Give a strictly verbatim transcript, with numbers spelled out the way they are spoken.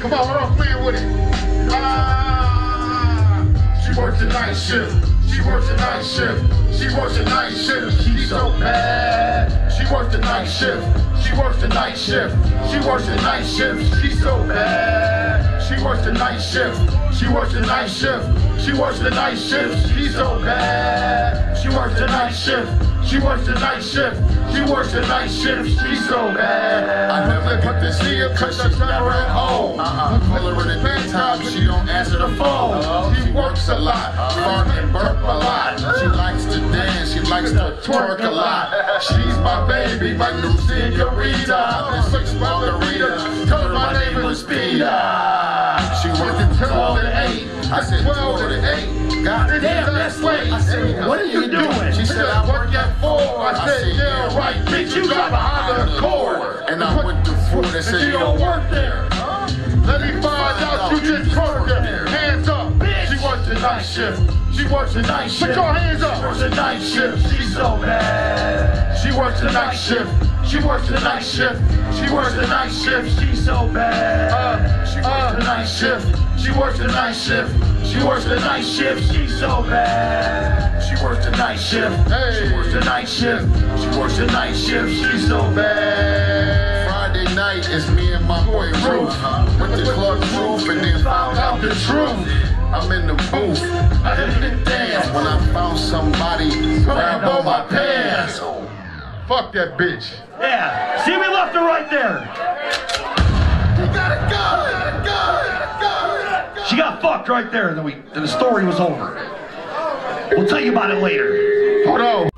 Come on, we're all playing with it. Ah, she works the night shift. She works the night shift. She works the night shift. She's so bad. She works the night shift. She works the night shift. She works the night shift. She's so bad. She works the night shift. She works the night shift. She works the night shift. She's so bad. She works the night shift. She works the night shift. She works the night shift. She's so bad. I never put to see her cause she's never at home. Uh-uh. Call her in the daytime, she don't answer the phone. Uh-huh. She works a lot, fart and burp a lot. She likes to dance, she likes to twerk a lot. She's my baby, my new senorita. I've been six margaritas, tell her my name is Speeda. She works at twelve to eight. I said twelve to eight. God damn, that's late. I said, what are you doing? She said, I work at four. I said, yeah, right, bitch, you got behind the cord. And I went to food and said, you don't work there. Let me find out you just twerk there. Hands up, bitch. She works the night shift. She works the night shift. Put your hands up. She works the night shift. She's so bad. She works the night shift. She works the night shift. She works the night shift. She's so bad. Uh, she works the night shift. She works the night shift. She works the night shift. She's so bad. She works the night shift. Hey. She works the night shift. She works the night shift. She's so bad. Friday night is me and my boy Ruth. Went to Club Truth and then found out the truth. I'm in the booth. I hit the dance when I found somebody grab on my pants. Fuck that bitch. Yeah. See, we left her right there. You gotta go. You gotta go. She got fucked right there, and then we, and the story was over. We'll tell you about it later. Hold on.